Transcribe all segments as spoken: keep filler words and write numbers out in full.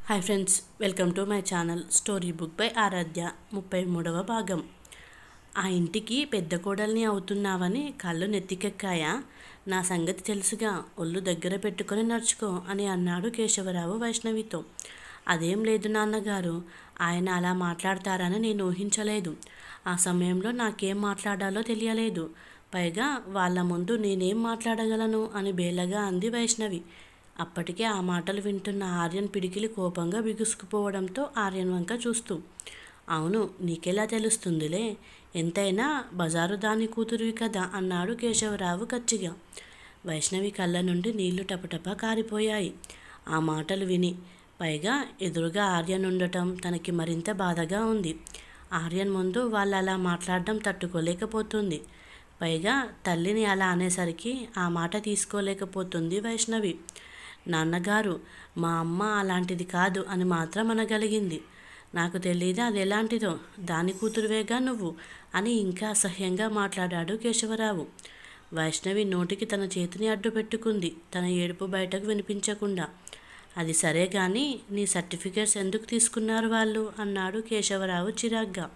Hi friends, welcome to my channel story book by Aaradhya. ముప్పై మూడవ భాగం. ఆ ఇంటికి పెద్ద కోడల్ని అవుతున్నావని కళ్ళు నెత్తికెక్కాయా? నా సంగతి తెలుసుగా, ఒళ్ళు దగ్గర పెట్టుకొని నడుచుకో అని అన్నాడు కేశవరావు వైష్ణవితో. అదేం లేదు నాన్నగారు, ఆయన అలా మాట్లాడతారని నేను ఊహించలేదు. ఆ సమయంలో నాకేం మాట్లాడాలో తెలియలేదు. పైగా వాళ్ళ ముందు నేనేం మాట్లాడగలను అని బేలగా అంది వైష్ణవి. అప్పటికే ఆ మాటలు వింటున్న ఆర్యన్ పిడికిలి కోపంగా బిగుసుకుపోవడంతో ఆర్యన్ వంక చూస్తూ, అవును, నీకెలా తెలుస్తుందిలే, ఎంతైనా బజారు దాని కూతురువి కదా అన్నాడు కేశవరావు కచ్చిగా. వైష్ణవి కళ్ళ నుండి నీళ్లు టపటపా కారిపోయాయి ఆ మాటలు విని. పైగా ఎదురుగా ఆర్యన్ ఉండటం తనకి మరింత బాధగా ఉంది. ఆర్యన్ ముందు వాళ్ళు అలా మాట్లాడడం తట్టుకోలేకపోతుంది. పైగా తల్లిని అలా అనేసరికి ఆ మాట తీసుకోలేకపోతుంది వైష్ణవి. నాన్నగారు, మా అమ్మ అలాంటిది కాదు అని మాత్రం అనగలిగింది. నాకు తెలీదా అది ఎలాంటిదో, దాని కూతురువేగా నువ్వు అని ఇంకా అసహ్యంగా మాట్లాడాడు కేశవరావు. వైష్ణవి నోటికి తన చేతిని అడ్డు పెట్టుకుంది, తన ఏడుపు బయటకు వినిపించకుండా. అది సరే కానీ నీ సర్టిఫికేట్స్ ఎందుకు తీసుకున్నారు వాళ్ళు అన్నాడు కేశవరావు చిరాగ్గా.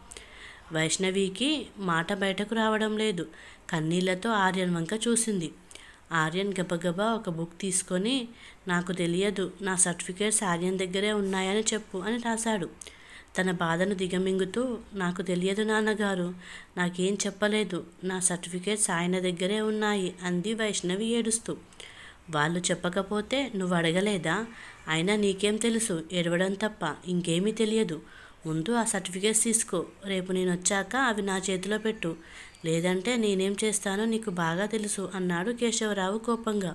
వైష్ణవికి మాట బయటకు రావడం లేదు. కన్నీళ్లతో ఆర్యన్ వంక చూసింది. ఆర్యన్ గబగబా ఒక బుక్ తీసుకొని, నాకు తెలియదు, నా సర్టిఫికేట్స్ ఆర్యన్ దగ్గరే ఉన్నాయని చెప్పు అని రాశాడు. తన బాధను దిగమింగుతూ, నాకు తెలియదు నాన్నగారు, నాకేం చెప్పలేదు, నా సర్టిఫికేట్స్ ఆయన దగ్గరే ఉన్నాయి అంది వైష్ణవి ఏడుస్తూ. వాళ్ళు చెప్పకపోతే నువ్వు అడగలేదా? అయినా నీకేం తెలుసు, ఏడవడం తప్ప ఇంకేమీ తెలియదు. ముందు ఆ సర్టిఫికేట్స్ తీసుకో, రేపు నేను వచ్చాక అవి నా చేతిలో పెట్టు, లేదంటే నేనేం చేస్తానో నీకు బాగా తెలుసు అన్నాడు కేశవరావు కోపంగా.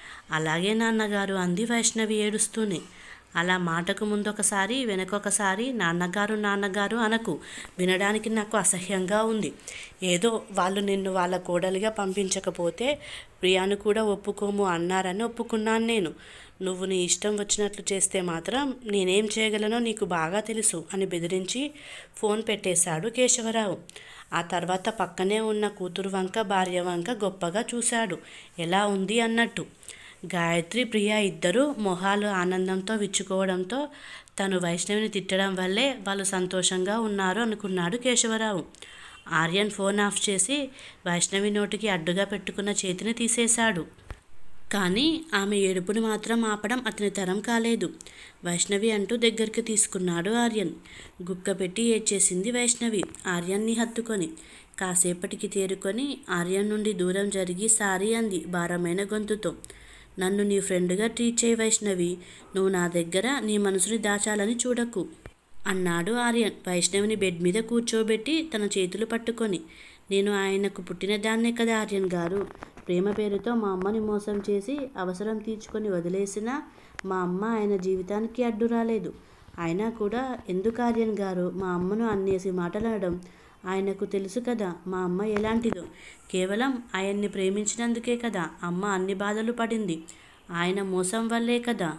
అలాగే నాన్నగారు అంది వైష్ణవి ఏడుస్తూనే. అలా మాటకు ముందొకసారి వెనకొకసారి నాన్నగారు నాన్నగారు అనకు, వినడానికి నాకు అసహ్యంగా ఉంది. ఏదో వాళ్ళు నిన్ను వాళ్ళ కోడలిగా పంపించకపోతే ప్రియాను కూడా ఒప్పుకోము అన్నారని ఒప్పుకున్నాను నేను. నువ్వు నీ ఇష్టం వచ్చినట్లు చేస్తే మాత్రం నేనేం చేయగలనో నీకు బాగా తెలుసు అని బెదిరించి ఫోన్ పెట్టేశాడు కేశవరావు. ఆ తర్వాత పక్కనే ఉన్న కూతురు వంక భార్య వంక గొప్పగా చూశాడు, ఎలా ఉంది అన్నట్టు. గాయత్రి ప్రియ ఇద్దరూ మొహాలు ఆనందంతో విచ్చుకోవడంతో తను వైష్ణవిని తిట్టడం వల్లే వాళ్ళు సంతోషంగా ఉన్నారు అనుకున్నాడు కేశవరావు. ఆర్యన్ ఫోన్ ఆఫ్ చేసి వైష్ణవి నోటికి అడ్డుగా పెట్టుకున్న చేతిని తీసేశాడు. కానీ ఆమె ఏడుపుని మాత్రం ఆపడం అతని తరం కాలేదు. వైష్ణవి అంటూ దగ్గరికి తీసుకున్నాడు ఆర్యన్. గుక్క పెట్టి ఏడ్చేసింది వైష్ణవి ఆర్యన్ని హత్తుకొని. కాసేపటికి తేరుకొని ఆర్యన్ నుండి దూరం జరిగి సారీ అంది భారమైన గొంతుతో. నన్ను నీ ఫ్రెండ్గా ట్రీట్ చేయి వైష్ణవి, నువ్వు నా దగ్గర నీ మనసుని దాచాలని చూడకు అన్నాడు ఆర్యన్ వైష్ణవిని బెడ్ మీద కూర్చోబెట్టి తన చేతులు పట్టుకొని. నేను ఆయనకు పుట్టిన దాన్నే కదా ఆర్యన్ గారు, ప్రేమ పేరుతో మా అమ్మని మోసం చేసి అవసరం తీర్చుకొని వదిలేసినా మా అమ్మ ఆయన జీవితానికి అడ్డు రాలేదు. అయినా కూడా ఎందుకు ఆర్యన్ గారు మా అమ్మను అన్నేసి మాట్లాడడం? ఆయనకు తెలుసు కదా మా అమ్మ ఎలాంటిదో. కేవలం ఆయన్ని ప్రేమించినందుకే కదా అమ్మ అన్ని బాధలు పడింది. ఆయన మోసం వల్లే కదా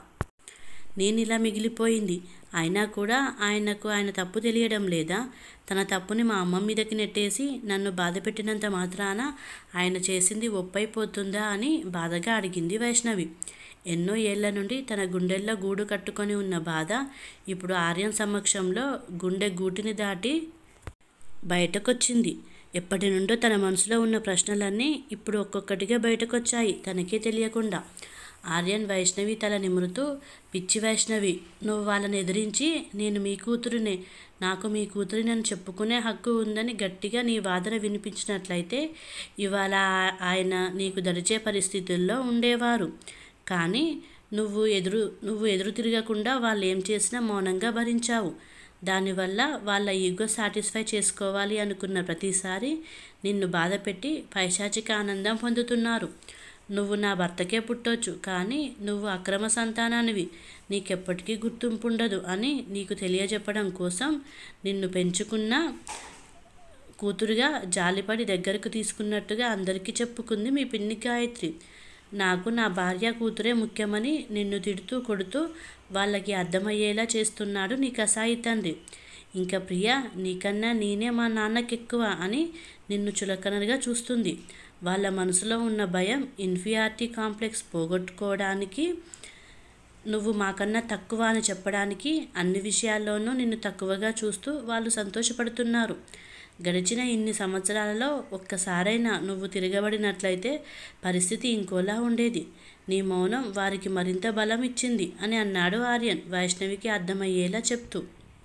నేను ఇలా మిగిలిపోయింది. అయినా కూడా ఆయనకు ఆయన తప్పు తెలియడం లేదా? తన తప్పుని మా అమ్మ మీదకి నెట్టేసి నన్ను బాధ పెట్టినంత మాత్రాన ఆయన చేసింది ఒప్పైపోతుందా అని బాధగా అడిగింది వైష్ణవి. ఎన్నో ఏళ్ల నుండి తన గుండెల్లో గూడు కట్టుకొని ఉన్న బాధ ఇప్పుడు ఆర్యన్ సమక్షంలో గుండె గూటిని దాటి బయటకొచ్చింది. ఎప్పటి నుండో తన మనసులో ఉన్న ప్రశ్నలన్నీ ఇప్పుడు ఒక్కొక్కటిగా బయటకొచ్చాయి తనకే తెలియకుండా. ఆర్యన్ వైష్ణవి తల నిమురుతూ, పిచ్చి వైష్ణవి, నువ్వు వాళ్ళని ఎదిరించి నేను మీ కూతురునే, నాకు మీ కూతురి నన్ను చెప్పుకునే హక్కు ఉందని గట్టిగా నీ వాదన వినిపించినట్లయితే ఇవాళ ఆయన నీకు దరిచే పరిస్థితుల్లో ఉండేవారు. కానీ నువ్వు ఎదురు నువ్వు ఎదురు తిరగకుండా వాళ్ళు ఏం చేసినా మౌనంగా భరించావు. దానివల్ల వాళ్ళ ఈగో సాటిస్ఫై చేసుకోవాలి అనుకున్న ప్రతిసారి నిన్ను బాధపెట్టి పైశాచిక ఆనందం పొందుతున్నారు. నువ్వు నా భర్తకే పుట్టొచ్చు, కానీ నువ్వు అక్రమ సంతానానివి, నీకెప్పటికీ గుర్తింపు ఉండదు అని నీకు తెలియజెప్పడం కోసం నిన్ను పెంచుకున్న కూతురుగా జాలిపడి దగ్గరకు తీసుకున్నట్టుగా అందరికీ చెప్పుకుంది మీ పిన్ని గాయత్రి. నాకు నా భార్య కూతురే ముఖ్యమని నిన్ను తిడుతూ కొడుతూ వాళ్ళకి అర్థమయ్యేలా చేస్తున్నాడు నీ కసాయి తండ్రి. ఇంకా ప్రియ నీకన్నా నేనే మా నాన్నకెక్కువ అని నిన్ను చులకనగా చూస్తుంది. వాళ్ళ మనసులో ఉన్న భయం, ఇన్ఫీరియారిటీ కాంప్లెక్స్ పోగొట్టుకోవడానికి నువ్వు మాకన్నా తక్కువ అని చెప్పడానికి అన్ని విషయాల్లోనూ నిన్ను తక్కువగా చూస్తూ వాళ్ళు సంతోషపడుతున్నారు. గడిచిన ఇన్ని సంవత్సరాలలో ఒక్కసారైనా నువ్వు తిరగబడినట్లయితే పరిస్థితి ఇంకోలా ఉండేది. నీ మౌనం వారికి మరింత బలం ఇచ్చింది అని అన్నాడు ఆర్యన్ వైష్ణవికి అర్థమయ్యేలా చెప్తూ.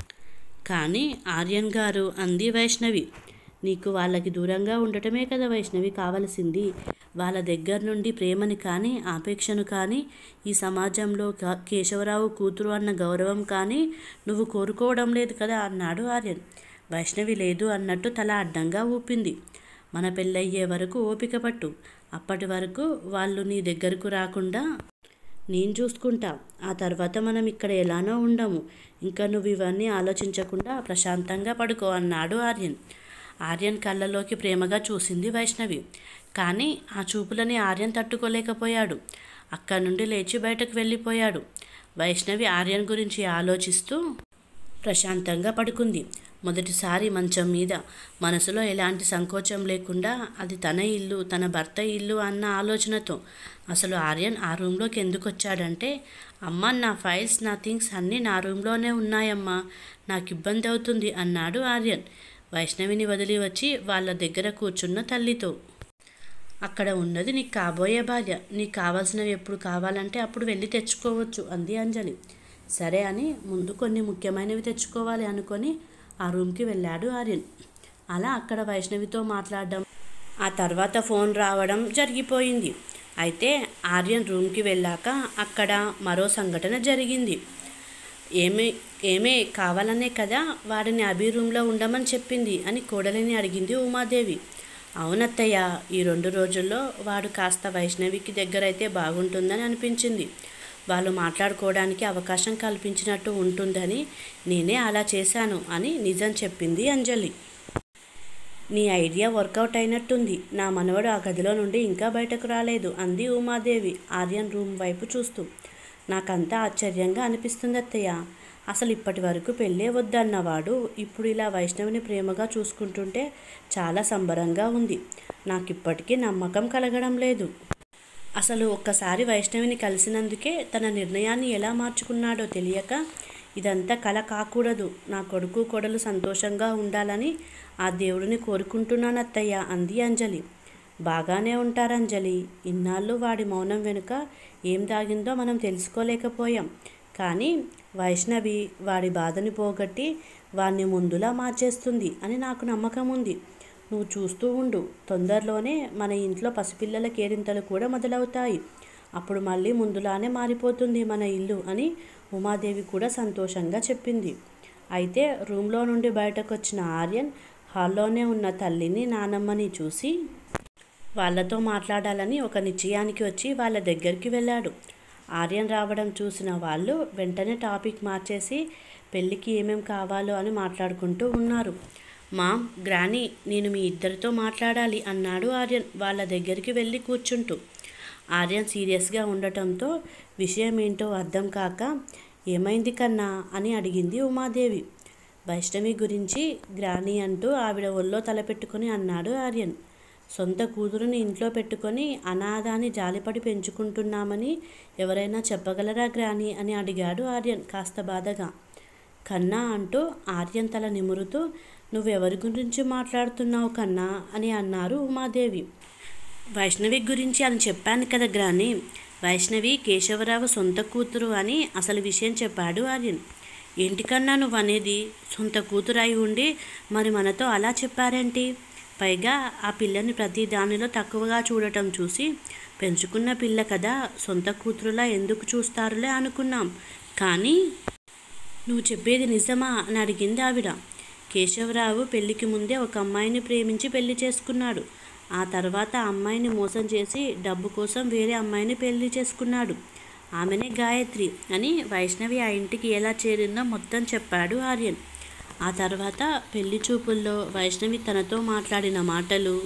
కానీ ఆర్యన్ గారు, అంది వైష్ణవి, నీకు వాళ్ళకి దూరంగా ఉండటమే కదా వైష్ణవి కావలసింది. వాళ్ళ దగ్గర నుండి ప్రేమని కానీ ఆపేక్షను కానీ ఈ సమాజంలో కేశవరావు కూతురు అన్న గౌరవం కానీ నువ్వు కోరుకోవడం లేదు కదా అన్నాడు ఆర్యన్. వైష్ణవి లేదు అన్నట్టు తల అడ్డంగా ఊపింది. మన పెళ్ళయ్యే వరకు ఓపిక పట్టు. అప్పటి వరకు వాళ్ళు నీ దగ్గరకు రాకుండా నేను చూసుకుంటా. ఆ తర్వాత మనం ఇక్కడ ఎలానో ఉండము. ఇంకా నువ్వు ఇవన్నీ ఆలోచించకుండా ప్రశాంతంగా పడుకో అన్నాడు ఆర్యన్. ఆర్యన్ కళ్ళలోకి ప్రేమగా చూసింది వైష్ణవి. కానీ ఆ చూపులని ఆర్యన్ తట్టుకోలేకపోయాడు. అక్కడి నుండి లేచి బయటకు వెళ్ళిపోయాడు. వైష్ణవి ఆర్యన్ గురించి ఆలోచిస్తూ ప్రశాంతంగా పడుకుంది. మొదటిసారి మంచం మీద, మనసులో ఎలాంటి సంకోచం లేకుండా. అది తన ఇల్లు, తన భర్త ఇల్లు అన్న ఆలోచనతో. అసలు ఆర్యన్ ఆ రూమ్లోకి ఎందుకు వచ్చాడంటే, అమ్మ నా ఫైల్స్, నా థింగ్స్ అన్నీ నా రూమ్లోనే ఉన్నాయమ్మా, నాకు ఇబ్బంది అవుతుంది అన్నాడు ఆర్యన్ వైష్ణవిని వదిలి వచ్చి వాళ్ళ దగ్గర కూర్చున్న తల్లితో. అక్కడ ఉన్నది నీకు కాబోయే భార్య. నీకు కావాల్సినవి ఎప్పుడు కావాలంటే అప్పుడు వెళ్ళి తెచ్చుకోవచ్చు అంది అంజలి. సరే అని ముందు కొన్ని ముఖ్యమైనవి తెచ్చుకోవాలి అనుకొని ఆ రూమ్కి వెళ్ళాడు ఆర్యన్. అలా అక్కడ వైష్ణవితో మాట్లాడడం, ఆ తర్వాత ఫోన్ రావడం జరిగిపోయింది. అయితే ఆర్యన్ రూమ్కి వెళ్ళాక అక్కడ మరో సంఘటన జరిగింది. ఏమే ఏమే కావాలనే కదా వాడిని అభి రూమ్లో ఉండమని చెప్పింది అని కోడలిని అడిగింది ఉమాదేవి. అవునత్తయ్య, ఈ రెండు రోజుల్లో వాడు కాస్త వైష్ణవికి దగ్గరైతే బాగుంటుందని అనిపించింది. వాళ్ళు మాట్లాడుకోవడానికి అవకాశం కల్పించినట్టు ఉంటుందని నేనే అలా చేశాను అని నిజం చెప్పింది అంజలి. నీ ఐడియా వర్కౌట్ అయినట్టుంది. నా మనవడు ఆ గదిలో నుండి ఇంకా బయటకు రాలేదు అంది ఉమాదేవి ఆర్యన్ రూమ్ వైపు చూస్తూ. నాకంతా ఆశ్చర్యంగా అనిపిస్తుంది అత్తయ్య. అసలు ఇప్పటి వరకు పెళ్ళే వద్దన్నవాడు ఇప్పుడు ఇలా వైష్ణవిని ప్రేమగా చూసుకుంటుంటే చాలా సంబరంగా ఉంది. నాకు ఇప్పటికీ నమ్మకం కలగడం లేదు. అసలు ఒక్కసారి వైష్ణవిని కలిసినందుకే తన నిర్ణయాన్ని ఎలా మార్చుకున్నాడో తెలియక ఇదంతా కల కాకూడదు. నా కొడుకు కోడలు సంతోషంగా ఉండాలని ఆ దేవుడిని కోరుకుంటున్నాను అత్తయ్య అంది అంజలి. బాగానే ఉంటారు అంజలి. ఇన్నాళ్ళు వాడి మౌనం వెనుక ఏం దాగిందో మనం తెలుసుకోలేకపోయాం. కానీ వైష్ణవి వాడి బాధని పోగొట్టి వాడిని ముందులా మార్చేస్తుంది అని నాకు నమ్మకం ఉంది. నువ్వు చూస్తూ ఉండు. తొందరలోనే మన ఇంట్లో పసిపిల్లల కేరింతలు కూడా మొదలవుతాయి. అప్పుడు మళ్ళీ ముందులానే మారిపోతుంది మన ఇల్లు అని ఉమాదేవి కూడా సంతోషంగా చెప్పింది. అయితే రూమ్లో నుండి బయటకు వచ్చిన ఆర్యన్ హాల్లోనే ఉన్న తల్లిని, నానమ్మని చూసి వాళ్ళతో మాట్లాడాలని ఒక నిశ్చయానికి వచ్చి వాళ్ళ దగ్గరికి వెళ్ళాడు. ఆర్యన్ రావడం చూసిన వాళ్ళు వెంటనే టాపిక్ మార్చేసి పెళ్ళికి ఏమేం కావాలో అని మాట్లాడుకుంటూ ఉన్నారు. మామ్, గ్రానీ, నేను మీ ఇద్దరితో మాట్లాడాలి అన్నాడు ఆర్యన్ వాళ్ళ దగ్గరికి వెళ్ళి కూర్చుంటూ. ఆర్యన్ సీరియస్గా ఉండటంతో విషయం ఏంటో అర్థం కాక ఏమైంది కన్నా అని అడిగింది ఉమాదేవి. వైష్ణవి గురించి గ్రానీ అంటూ ఆవిడ ఒళ్ళో తలపెట్టుకుని అన్నాడు ఆర్యన్. సొంత కూతురుని ఇంట్లో పెట్టుకొని అనాథాన్ని జాలిపడి పెంచుకుంటున్నామని ఎవరైనా చెప్పగలరా గ్రానీ అని అడిగాడు ఆర్యన్ కాస్త బాధగా. కన్నా అంటూ ఆర్యన్ తల నిమురుతూ నువ్వెవరి గురించి మాట్లాడుతున్నావు కన్నా అని అన్నారు ఉమాదేవి. వైష్ణవి గురించి అని చెప్పాను కదా గ్రానీ. వైష్ణవి కేశవరావు సొంత కూతురు అని అసలు విషయం చెప్పాడు ఆర్యన్. ఏంటికన్నా నువ్వు అనేది? సొంత కూతురు అయి ఉండి మరి మనతో అలా చెప్పారేంటి? పైగా ఆ పిల్లని ప్రతి దానిలో తక్కువగా చూడటం చూసి పెంచుకున్న పిల్ల కదా సొంత కూతురులా ఎందుకు చూస్తారులే అనుకున్నాం. కానీ నువ్వు చెప్పేది నిజమా అని అడిగింది ఆవిడ. కేశవరావు పెళ్లికి ముందే ఒక అమ్మాయిని ప్రేమించి పెళ్లి చేసుకున్నాడు. ఆ తర్వాత ఆ అమ్మాయిని మోసం చేసి డబ్బు కోసం వేరే అమ్మాయిని పెళ్లి చేసుకున్నాడు. ఆమెనే గాయత్రి అని వైష్ణవి ఆ ఇంటికి ఎలా చేరిందో మొత్తం చెప్పాడు ఆర్యన్. ఆ తర్వాత పెళ్లి చూపుల్లో వైష్ణవి తనతో మాట్లాడిన మాటలు,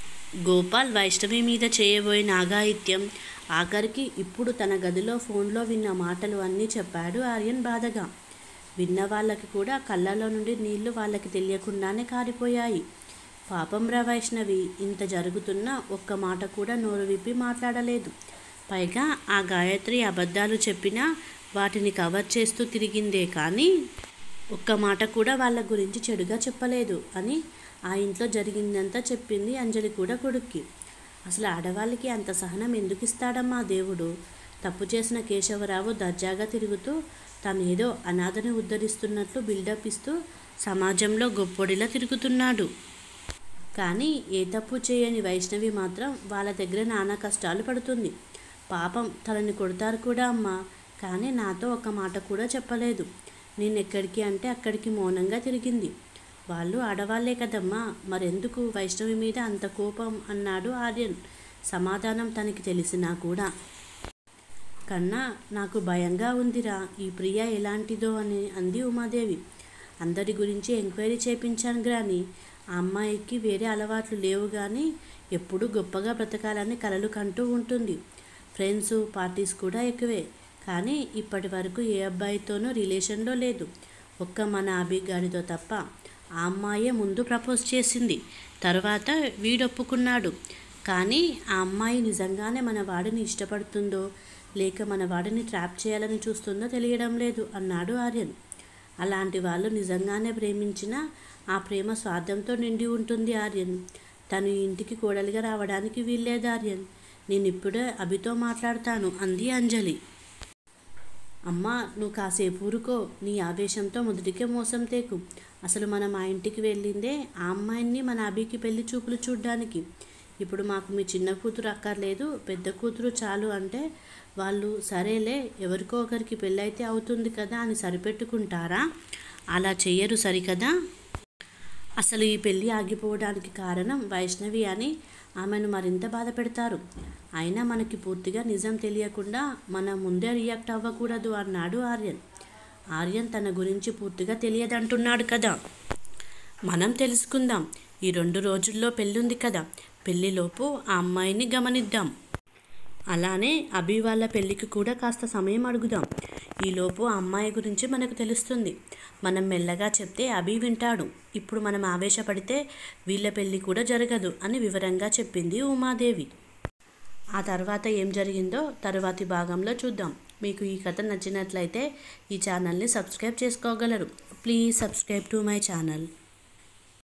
గోపాల్ వైష్ణవి మీద చేయబోయిన ఆఘాయిత్యం, ఆఖరికి ఇప్పుడు తన గదిలో ఫోన్లో విన్న మాటలు అన్నీ చెప్పాడు ఆర్యన్ బాధగా. విన్న వాళ్ళకి కూడా కళ్ళలో నుండి నీళ్లు వాళ్ళకి తెలియకుండానే కారిపోయాయి. పాపం రా వైష్ణవి, ఇంత జరుగుతున్నా ఒక్క మాట కూడా నోరు విప్పి మాట్లాడలేదు. పైగా ఆ గాయత్రి అబద్ధాలు చెప్పినా వాటిని కవర్ చేస్తూ తిరిగిందే కానీ ఒక్క మాట కూడా వాళ్ళ గురించి చెడుగా చెప్పలేదు అని ఆ ఇంట్లో జరిగిందంతా చెప్పింది అంజలి కూడా కొడుక్కి. అసలు ఆడవాళ్ళకి అంత సహనం ఎందుకు ఇస్తాడమ్మా దేవుడు? తప్పు చేసిన కేశవరావు దర్జాగా తిరుగుతూ తనేదో అనాథని ఉద్ధరిస్తున్నట్లు బిల్డప్ ఇస్తూ సమాజంలో గొప్పోడిలా తిరుగుతున్నాడు. కానీ ఏ తప్పు చేయని వైష్ణవి మాత్రం వాళ్ళ దగ్గర నానా కష్టాలు పడుతుంది. పాపం తనని కొడతారు కూడా అమ్మా, కానీ నాతో ఒక మాట కూడా చెప్పలేదు. నేనెక్కడికి అంటే అక్కడికి మౌనంగా తిరిగింది. వాళ్ళు ఆడవాళ్లే కదమ్మా, మరెందుకు వైష్ణవి మీద అంత కోపం అన్నాడు ఆర్యన్. సమాధానం తనకి తెలిసినా కూడా. కన్నా నాకు భయంగా ఉందిరా, ఈ ప్రియ ఎలాంటిదో అని అంది ఉమాదేవి. అందరి గురించి ఎంక్వైరీ చేయించాను కానీ ఆ అమ్మాయికి వేరే అలవాట్లు లేవు కానీ ఎప్పుడూ గొప్పగా బ్రతకాలని కలలు కంటూ ఉంటుంది. ఫ్రెండ్స్ పార్టీస్ కూడా ఎక్కువే, కానీ ఇప్పటి వరకు ఏ అబ్బాయితోనూ రిలేషన్లో లేదు. ఒక్క మన అభిగాడితో తప్ప. ఆ అమ్మాయే ముందు ప్రపోజ్ చేసింది, తర్వాత వీడొప్పుకున్నాడు. కానీ ఆ అమ్మాయి నిజంగానే మన వాడిని ఇష్టపడుతుందో లేక మన వాడిని ట్రాప్ చేయాలని చూస్తుందో తెలియడం లేదు అన్నాడు ఆర్యన్. అలాంటి వాళ్ళు నిజంగానే ప్రేమించినా ఆ ప్రేమ స్వార్థంతో నిండి ఉంటుంది ఆర్యన్. తను ఇంటికి కోడలిగా రావడానికి వీల్లేదు ఆర్యన్. నేను ఇప్పుడే అభితో మాట్లాడతాను అంది అంజలి. అమ్మా నువ్వు కాసేపు ఊరుకో, నీ ఆవేశంతో మొదటికే మోసం తేకు. అసలు మనం ఆ ఇంటికి వెళ్ళిందే ఆ అమ్మాయిని మన అభికి పెళ్లి చూపులు చూడ్డానికి. ఇప్పుడు మాకు మీ చిన్న కూతురు అక్కర్లేదు, పెద్ద కూతురు చాలు అంటే వాళ్ళు సరేలే ఎవరికో ఒకరికి పెళ్ళైతే అవుతుంది కదా అని సరిపెట్టుకుంటారా? అలా చెయ్యరు సరికదా. అసలు ఈ పెళ్ళి ఆగిపోవడానికి కారణం వైష్ణవి అని ఆమెను మరింత బాధ పెడతారు. అయినా మనకి పూర్తిగా నిజం తెలియకుండా మనం ముందే రియాక్ట్ అవ్వకూడదు అన్నాడు ఆర్యన్. ఆర్యన్ తన గురించి పూర్తిగా తెలియదంటున్నాడు కదా, మనం తెలుసుకుందాం. ఈ రెండు రోజుల్లో పెళ్ళుంది కదా, పెళ్ళిలోపు ఆ అమ్మాయిని గమనిద్దాం. అలానే అభి వాళ్ళ పెళ్ళికి కూడా కాస్త సమయం అడుగుదాం. ఈలోపు ఆ అమ్మాయి గురించి మనకు తెలుస్తుంది. మనం మెల్లగా చెప్తే అభి వింటాడు. ఇప్పుడు మనం ఆవేశపడితే వీళ్ళ పెళ్ళి కూడా జరగదు అని వివరంగా చెప్పింది ఉమాదేవి. ఆ తర్వాత ఏం జరిగిందో తరువాతి భాగంలో చూద్దాం. మీకు ఈ కథ నచ్చినట్లయితే ఈ ఛానల్ని సబ్స్క్రైబ్ చేసుకోగలరు. Please subscribe to my channel.